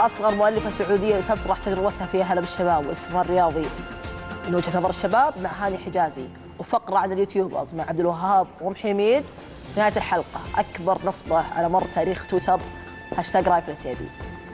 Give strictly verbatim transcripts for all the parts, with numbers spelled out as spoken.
أصغر مؤلفة سعودية تطرح تجربتها في هلا بالشباب والاستثمار الرياضي من وجهة نظر الشباب مع هاني حجازي، وفقرة عن اليوتيوبرز مع عبد الوهاب ومحميد في نهاية الحلقة. أكبر نصبة على مر تاريخ تويتر، هاشتاج رايفلة تيبي.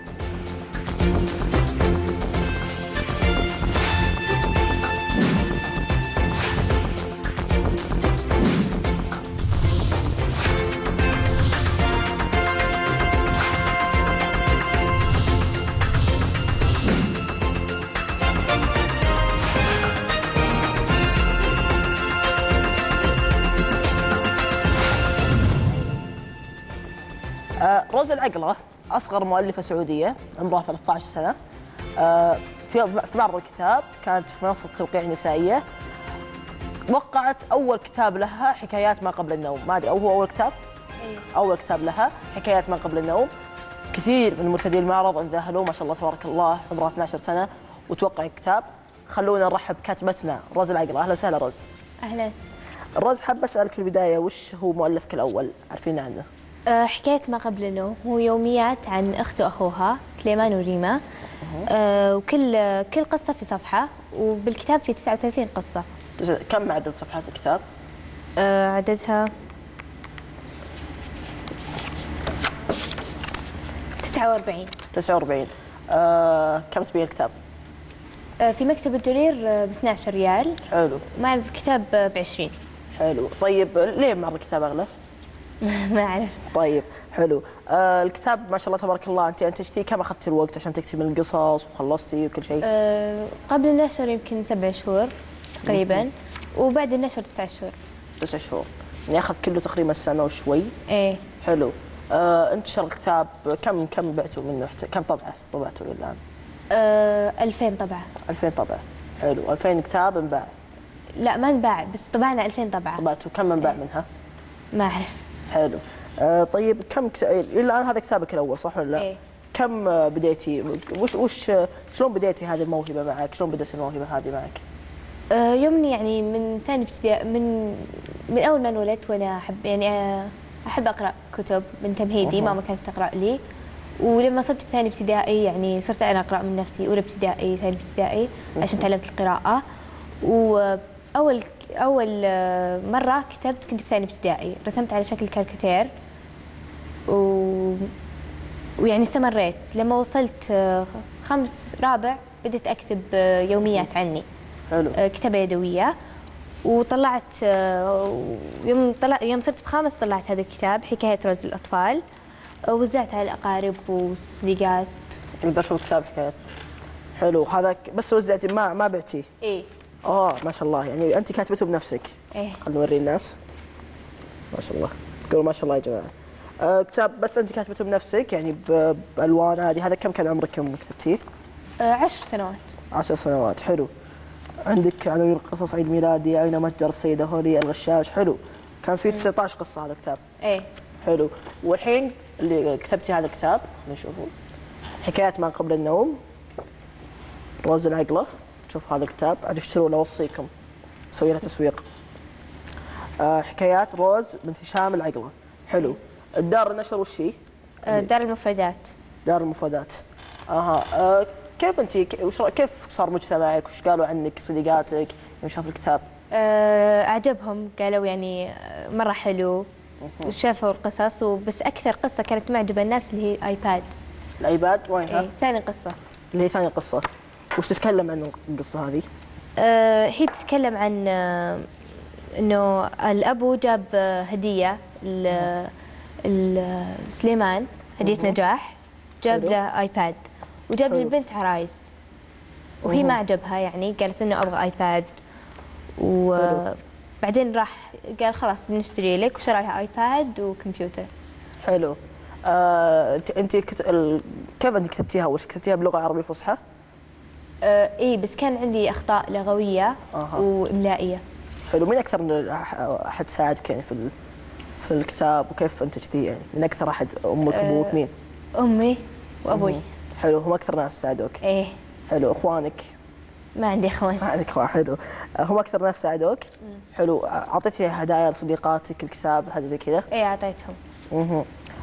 روز العقلة أصغر مؤلفة سعودية، عمرها ثلاثة عشر سنة. في في معرض الكتاب، كانت في منصة توقيع نسائية. وقعت أول كتاب لها حكايات ما قبل النوم، ما أدري أو هو أول كتاب؟ أيوه. أول كتاب لها حكايات ما قبل النوم. كثير من مرشدي المعرض انذهلوا، ما شاء الله تبارك الله، عمرها اثنتي عشرة سنة وتوقع الكتاب. خلونا نرحب بكاتبتنا روز العقلة. أهلا وسهلا روز. أهلا روز، حاب أسألك في البداية، وش هو مؤلفك الأول؟ عارفين عنه؟ حكاية ما قبل النوم هو يوميات عن أخت وأخوها سليمان وريما. أه وكل كل قصة في صفحة، وبالكتاب في تسعة وثلاثين قصة. كم عدد صفحات الكتاب؟ أه عددها تسعة وأربعين. تسعة وأربعين. أه كم تبيع الكتاب؟ أه في مكتب الدرير ب اثني عشر ريال. حلو. معرض الكتاب ب عشرين. حلو. طيب ليه معرض الكتاب أغلى؟ ما أعرف. طيب حلو. آه الكتاب ما شاء الله تبارك الله، انت انتجتيه، كم اخذتي الوقت عشان تكتبي القصص وخلصتي وكل شيء؟ آه قبل النشر يمكن سبع شهور تقريبا، وبعد النشر تسع شهور. تسع شهور، يعني اخذ كله تقريبا سنه وشوي. ايه. حلو. آه انتشر الكتاب، كم كم بعتوا منه؟ كم طبعه طبعتوا الان؟ آه ألفين طبعه. ألفين طبعه. حلو. ألفين كتاب انباع؟ لا ما انباع، بس طبعنا ألفين طبعه. طبعتوا كم انباع إيه. منها؟ ما اعرف. حلو. آه طيب كم كت... الان هذا كتابك الاول صح ولا لا؟ إيه؟ كم بديتي؟ وش وش شلون بديتي هذه الموهبه معك؟ شلون بدأت الموهبه هذه معك؟ آه يومني يعني من ثاني ابتدائي، من من اول ما انولدت وانا احب يعني آه احب اقرا كتب من تمهيدي. ماما كانت تقرا لي، ولما صرت بثاني ابتدائي يعني صرت انا اقرا من نفسي، اولى ابتدائي ثاني ابتدائي عشان تعلمت القراءه. واول اول مره كتبت كنت بثاني ابتدائي، رسمت على شكل كاريكاتير و... ويعني استمريت لما وصلت خمس رابع بديت اكتب يوميات عني. حلو. كتابه يدويه. وطلعت يوم طلع يوم صرت بخامس طلعت هذا الكتاب، حكايه روز الاطفال، وزعت على الاقارب والصديقات. نقدر نشوف كتاب حكايات. حلو. هذا بس وزعتي، ما ما بعتيه؟ ايه. اه ما شاء الله، يعني انت كاتبته بنفسك؟ ايه. خلينا نوري الناس. ما شاء الله، تقولوا ما شاء الله يا جماعه. آه كتاب بس انت كاتبته بنفسك يعني بالوان هذه. هذا كم كان عمرك يوم كتبتيه؟ آه عشر سنوات. عشر سنوات. حلو. عندك عناوين قصص عيد ميلادي، أين متجر السيدة هولي، الغشاش. حلو. كان في تسعة عشر قصة هذا الكتاب. ايه. حلو. والحين اللي كتبتي هذا الكتاب نشوفه، حكايات ما قبل النوم، روز العقلة. شوف هذا الكتاب، عاد اشتروا له، اوصيكم، سوي له تسويق. آه حكايات روز بنت هشام العقلة. حلو. الدار النشر وش هي؟ آه دار المفردات. دار المفردات. اها. آه كيف انت كيف صار مجتمعك؟ وش قالوا عنك صديقاتك يوم شافوا الكتاب؟ آه اعجبهم، قالوا يعني مره حلو وشافوا القصص. وبس اكثر قصه كانت معجبه الناس اللي هي ايباد. الايباد وينها؟ ايه ثاني قصه. اللي هي ثاني قصه. وش تتكلم عن القصه هذه؟ آه هي تتكلم عن آه انه الابو جاب هديه لسليمان، هديه نجاح، جاب له ايباد، وجاب للبنت عرايس، وهي ما عجبها يعني، قالت انه ابغى ايباد. وبعدين راح قال خلاص بنشتري لك، وشرى لها ايباد وكمبيوتر. حلو. آه، انت كت... ال... كيف انت كتبتيها؟ وش كتبتيها باللغه العربيه الفصحى؟ آه اي بس كان عندي اخطاء لغويه أه. واملائيه. حلو. مين اكثر من احد ساعدك يعني في ال... في الكتاب، وكيف انتجتيه يعني؟ من اكثر احد، امك آه ابوك مين؟ امي وابوي. مم. حلو. هم اكثر ناس ساعدوك؟ ايه. حلو. اخوانك؟ ما عندي اخوان. ما عندك اخوان. حلو. هم اكثر ناس ساعدوك؟ حلو. اعطيتي هدايا لصديقاتك الكتاب هذا زي كذا؟ ايه اعطيتهم. اها.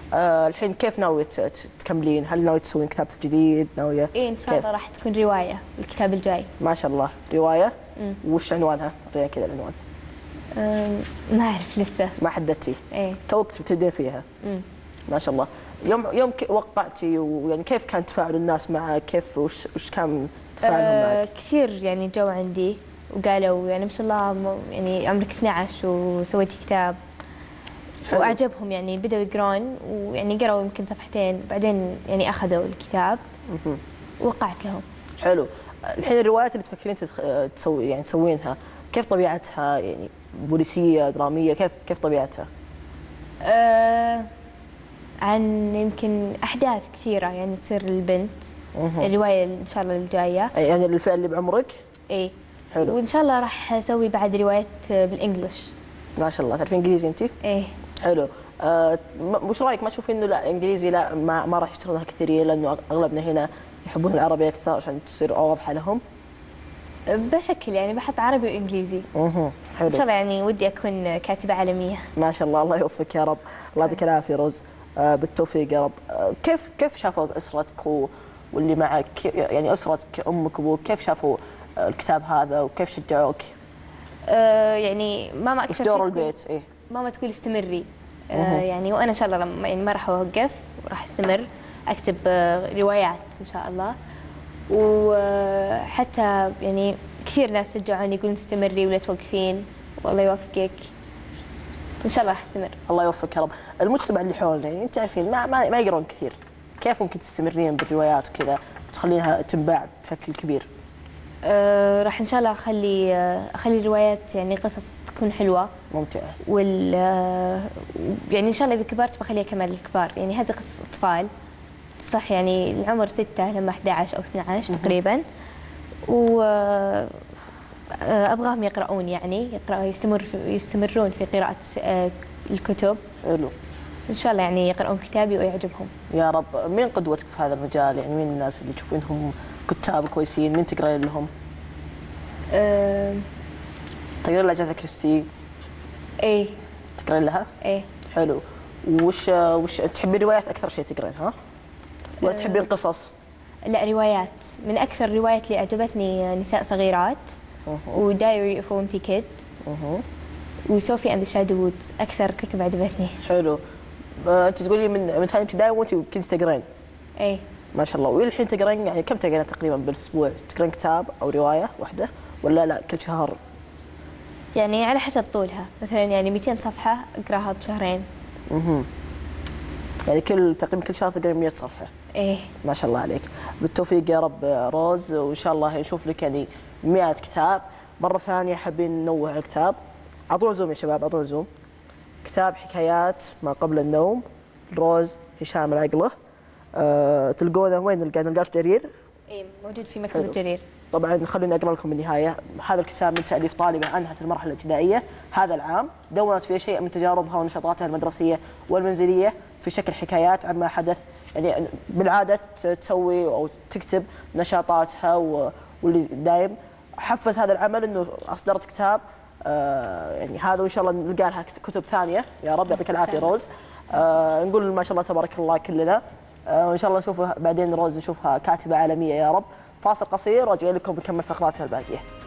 آه الحين كيف ناوية ت- تكملين؟ هل ناوية تسوين كتاب جديد؟ ناوية إيه إن شاء الله راح تكون رواية الكتاب الجاي. ما شاء الله رواية. مم. وش عنوانها؟ اعطينا كذا العنوان. أم، ما أعرف لسه. ما حددتي؟ إيه. توك تبدين فيها. مم. ما شاء الله. يوم يوم ك- وقعتي ويعني كيف كان تفاعل الناس معك؟ كيف وش وش كان تفاعلهم أه معك؟ كثير يعني جو عندي وقالوا يعني ما شاء الله م- يعني عمرك اثني عشر وسويتي كتاب. حلو. وأعجبهم يعني بدأوا يقرون ويعني قروا يمكن صفحتين بعدين يعني أخذوا الكتاب. مهم. وقعت لهم. حلو. الحين الروايات اللي تفكرين تتخ... تسوي يعني تسوينها كيف طبيعتها؟ يعني بوليسية درامية كيف كيف طبيعتها؟ أه عن يمكن أحداث كثيرة يعني تصير للبنت. مهم. الرواية إن شاء الله الجاية. يعني الفئة اللي بعمرك؟ إيه. حلو. وإن شاء الله راح أسوي بعد روايات بالإنجلش. ما شاء الله تعرفين انجليزي انت؟ إيه. حلو. آه م- وش رايك؟ ما تشوفين انه لا انجليزي لا ما, ما راح يشتغلونها كثيرين لانه اغلبنا هنا يحبون العربي اكثر عشان تصير واضحه لهم؟ بشكل يعني بحط عربي وإنجليزي. اها حلو. إن شاء الله يعني ودي أكون كاتبة عالمية. ما شاء الله الله يوفقك يا رب. الله يعطيك العافيه روز. آه بالتوفيق يا رب. آه كيف كيف شافوا اسرتك و- واللي معك يعني اسرتك امك وابوك كيف شافوا آه الكتاب هذا وكيف شجعوك؟ أه يعني ماما وش أكثر دور شيء تقول- البيت؟ ايه. ماما تقول استمري. مهم. أه يعني وأنا إن شاء الله لما يعني ما راح أوقف وراح أستمر أكتب آه، روايات إن شاء الله. وحتى يعني كثير ناس شجعوني يقولون استمري ولا توقفين والله يوفقك. إن شاء الله راح أستمر. الله يوفقك يا رب. المجتمع اللي حولنا يعني انت تعرفين ما ما, ما يقرون كثير. كيف ممكن تستمرين بالروايات وكذا وتخلينها تنباع بشكل كبير؟ أه راح إن شاء الله أخلي آه، أخلي الروايات يعني قصص تكون حلوة. ممتعه. وال آه، يعني إن شاء الله إذا كبرت بخليها كمان للكبار يعني هذه قصة أطفال صح يعني العمر ستة لما أحد عشر أو اثني عشر تقريبا. و آه، أبغاهم يقرؤون يعني يقرأوا يستمر في يستمرون في قراءة آه، الكتب. حلو. إن شاء الله يعني يقرؤون كتابي ويعجبهم. يا رب. مين قدوتك في هذا المجال؟ يعني مين الناس اللي تشوفينهم كتاب كويسين؟ مين تقرين لهم؟ أه تقرين لأجاثا كريستي؟ إيه تقرين لها؟ إيه. حلو. وش وش تحبين روايات اكثر شيء تقرينها؟ ولا أه تحبين قصص؟ لا روايات. من أكثر الروايات اللي أعجبتني نساء صغيرات اها ودايري اوف ومبي كيد اها وسوفي اند شادو وودز أكثر كتب عجبتني. حلو. آه، انت تقولي من من ثاني ابتدائي وانت كنت تقرين؟ إيه. ما شاء الله. والى الحين تقرين يعني كم تقرين تقريبا بالاسبوع؟ تقرين كتاب او روايه واحده ولا لا كل شهر؟ يعني على حسب طولها مثلا يعني مئتين صفحة أقراها بشهرين. اها يعني كل تقريبا كل شهر تقرين مئة صفحه. إيه. ما شاء الله عليك. بالتوفيق يا رب روز وان شاء الله نشوف لك يعني مئة كتاب. مره ثانيه حابين ننوه على الكتاب. اعطونا زوم يا شباب اعطونا زوم. كتاب حكايات ما قبل النوم روز هشام العقله. أه تلقونه وين نلقاه؟ نلقاه في جرير. إيه موجود في مكتبة حلو. جرير. طبعا خليني اقرا لكم النهايه. هذا الكتاب من تاليف طالبه انهت المرحله الابتدائيه هذا العام، دونت فيه شيء من تجاربها ونشاطاتها المدرسيه والمنزليه في شكل حكايات عما حدث. يعني بالعاده تسوي او تكتب نشاطاتها و- واللي دايم حفز هذا العمل انه اصدرت كتاب. آه يعني هذا وان شاء الله نلقى لها كتب ثانيه يا رب. يعطيك العافيه روز. آه نقول ما شاء الله تبارك الله كلنا. آه وان شاء الله نشوفها بعدين روز نشوفها كاتبه عالميه يا رب. فاصل قصير وجاي لكم نكمل فقراتنا الباقيه.